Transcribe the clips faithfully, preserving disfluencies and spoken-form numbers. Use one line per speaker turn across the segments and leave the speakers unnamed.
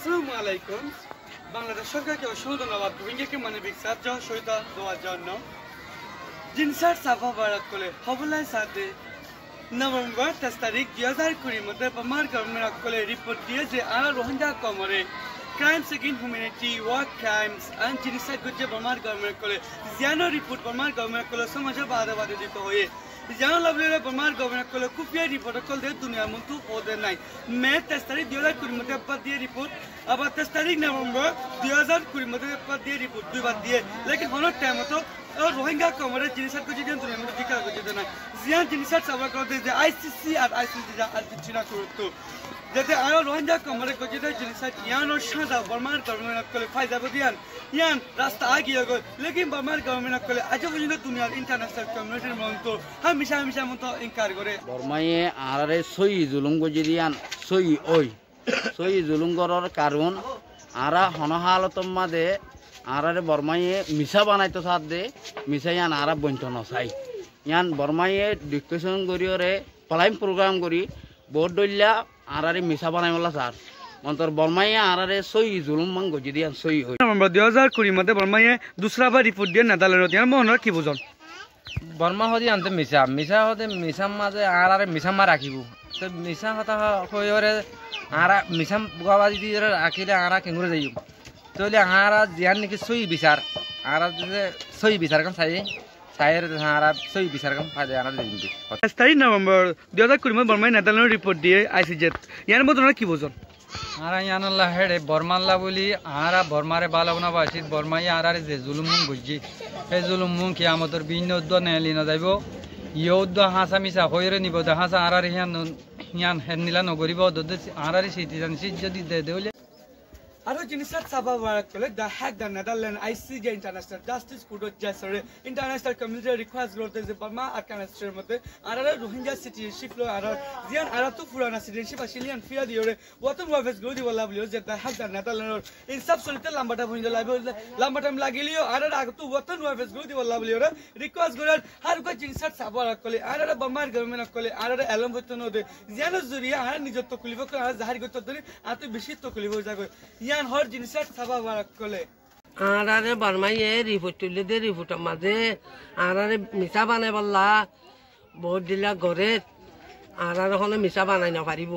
আসসালামু আলাইকুম বাংলাদেশ সরকারকে অসংখ্য ধন্যবাদ রোহিঙ্গাকে মানবিক সাহায্য সহায়তা দেওয়ার জন্য জিনসার সাফা বারাক করে হবলায় সাথে নভেম্বর তেইশ তারিখ দুই হাজার কুড়ির মধ্যে বার্মার গভর্নমেন্ট করে রিপোর্ট দিয়ে যে আর রোহিঙ্গা কমরে crimes against humanity war crimes and genocide গুজে বার্মার গভর্নমেন্ট করে জিয়ানো রিপোর্ট বার্মার গভর্নমেন্ট করে সমাজে বাধা বাধা দিতে হয়ে জানো লাভলে বার্মার গভর্নমেন্ট করে কুপিয়া রিপোর্ট কল দিয়ে দুনিয়ার মতো ওদের নাই মে তেইশ তারিখ দুই হাজার কুড়ির মধ্যে একবার দিয়ে রিপোর্ট আবার তেইশ তারিখ নভেম্বর দুই হাজার কুড়ির মধ্যে একবার দিয়ে রিপোর্ট দুইবার দিয়ে লেকিন হলো টাইম মতো রোহিঙ্গা কমরে জিনিসাইড গুজে দিয়ে দুনিয়ার মতো টিকা গুজে নাই জিয়ান জিনিসাইড সাবা করতে যে আইসিসি আর আইসিসি আর্জেন্টিনা করতো যাতে আরো রোহিঙ্গা কমরে গুজে দিয়ে জিনিসাইড ইয়ানোর সাদা বার্মার গভর্নমেন্ট করে ফায়দা দিয়ান ইয়ান রাস্তা আগিয়ে গেল লেকিন বার্মার গভর্নমেন্ট করে আজ পর্যন্ত দুনিয়ার ইন্টারন্যাশনাল কমিউনিটির মতো হ্যাঁ মিশা মিশা মতো ইনকার করে
বর্মায়ে আরে সই জুলুম গজি দিয়ান সই ওই সই জুলুম করার কারণ আরা হনহালতম মাদে আরে বর্মায়ে মিশা বানাইতো সাথ দে মিশাইয়ান আরা বঞ্চ নসাই ইয়ান বর্মায়ে ডিসকাশন করিওরে প্লাইম প্রোগ্রাম করি বোর্ড দলিয়া আরে মিশা বানাইমলা স্যার মন্তর বর্মায়ে আরে সই জুলুম মান গজি দিয়ান সই ওই
নভেম্বর দুই হাজার কুড়ি মধ্যে বর্মায়ে দুসরা বার রিপোর্ট দিয়ে নেদারল্যান্ডত ইয়ার মহনৰ কি বুঝন
বর্মা হদি আনতে মিশা মিশা হতে মিশাম মাঝে আর আরে মিশাম মা রাখিব তো মিশা কথা হয়ে আরা মিশাম গাবাজি দিয়ে রাখিলে আরা কেঙ্গুরে যাইব তাহলে আরা জিয়ান নাকি সই বিচার আরা যে সই বিচার কাম চাই চাইয়ের আরা সই বিচার কাম ফাইদে আরা দিন
তেইশ তারিখ নভেম্বর দুই হাজার কুড়ি মধ্যে বর্মায়ে নেদারল্যান্ডের রিপোর্ট দিয়ে আইসিজেত ইয়ার মধ্যে কি বুঝন
আরা ইয়ানুল্লাহ হেডে বর্মাল্লা বলি আরা বর্মারে বালাবনা বাসিত বর্মাই আরারে যে জুলুম মুং গুজি এই জুলুম মুং কিয়ামতর বিভিন্ন উদ্দ নেলি না যাইব ইয়ে উদ্দ হাসা মিশা হইরে নিব দে হাসা আরারে হিয়ান হিয়ান হেনিলা নগরিব দদ আরারে সিটি জানছি যদি দে দেউলে
আরো জিনিসের সাবা বারাক করে the Hague the Netherland ICJ international justice court জাসরে ইন্টারন্যাশনাল কমিউনিটি রিকোয়েস্ট করতে যে বার্মা আর কানাস্টের মধ্যে আরারে রোহিঙ্গা সিটিজেনশিপ লো আর জিয়ান আরা তো পুরানা সিটিজেনশিপ আসিলিয়ান ফিয়া দিওরে ওয়াতন ওয়াফেস গদি বলা বলিও যে দা হ্যাক দা নেদারল্যান্ড ইনসাফ সলিতে লাম্বাটা ভইন্দা লাইব লাম্বাটা লাগিলিও আরা আগ তো ওয়াতন ওয়াফেস গদি বলা বলিও রিকোয়েস্ট করার আর কো জিনিসের সাবা বারাক করে আরারে বার্মার গভর্নমেন্ট করে আরারে এলম বতন দে জিয়ানো জুরিয়া আর নিজত তকলিফ করে আর জাহির করতে ধরে আত বেশি তকলিফ হই যাবে ইয়ান হর জিনিসের সাবা বারাক করে
আরারে বার্মাইয়ে রিপোর্ট তুলে দে রিপোর্টের মাঝে আরারে মিশা বানাই বললা বহুত দিলা ঘরে আরারে হলে মিশা বানাই না পারিব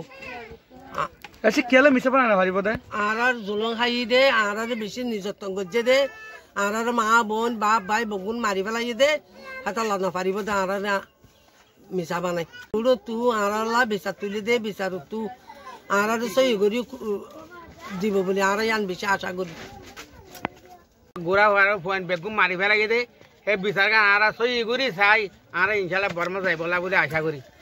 আচ্ছা কেলে মিশা বানাই না পারিব দে
আরার জুলং খাই দে আরারে বেশি নির্যাতন করছে দে আরারে মা বোন বাপ ভাই বগুন মারি পেলাই দে হাতা লাভ না পারিব দে আরারে মিশা বানাই তুলো তু আরালা বিচার তুলে দে বিচার তু আরারে সই করি দিব বলে আর ইয়ান বেশি আশা করি
গোড়া হওয়ার ফোন বেগুম মারি ফেলাই দে হে বিচার আর সই করি চাই আর ইনশাল্লাহ বর্মা যাই বলা বলে আশা করি।